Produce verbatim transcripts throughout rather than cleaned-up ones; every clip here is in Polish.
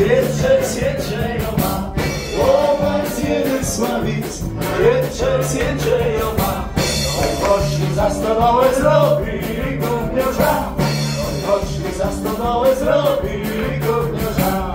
Wieczek się ma, łopań z jednych sławic, wieczek się ma. Oj, poszli za stodołę zrobili gówniarza, oj, poszli za stodołę zrobili gówniarza.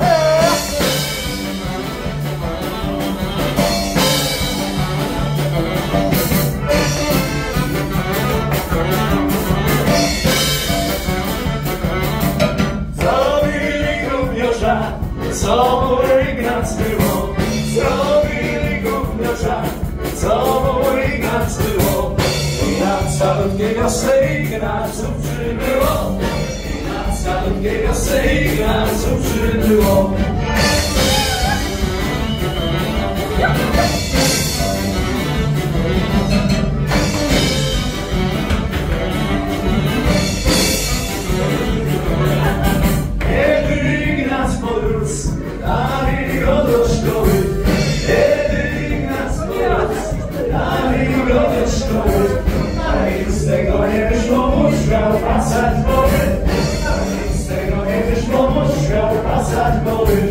Zrobili gówniarza, co mój Ignac było, zrobili gówniarza, co mój Ignac było. Ignaca ludkiego se Ignaców przybyło, Ignaca ludkiego se Ignaców przybyło. Kiedy Ignac podrósł, dali go do szkoły. Kiedy Ignac podrósł, dali go do szkoły. A nic z tego nie wyszło, musiał pasać boły. A nic z tego nie wyszło, musiał pasać boły.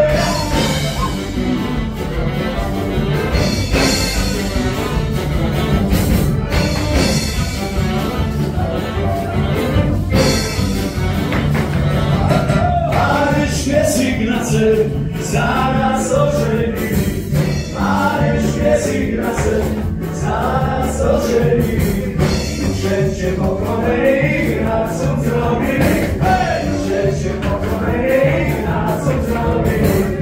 Z Ignacem zaraz ożenili, Maryś z Ignacem zaraz ożenili. Wszędzie pokorę Ignaców zrobili, wszędzie pokorę Ignaców zrobili.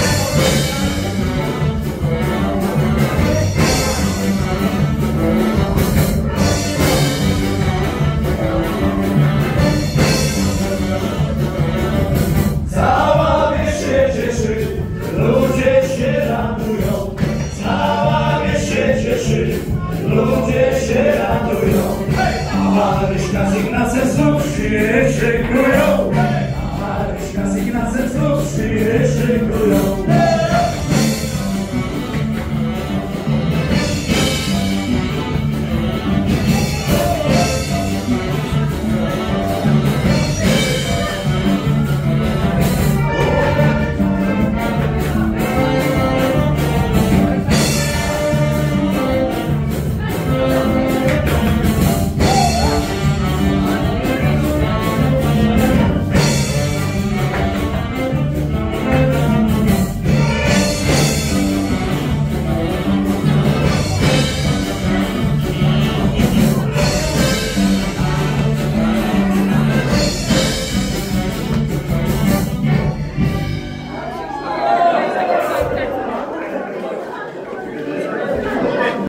Ludzie się radują, cała wieś się cieszy, ludzie się radują. A Maryśka z Ignacem znów się szykują, a Maryśka z Ignacem znów się szykują.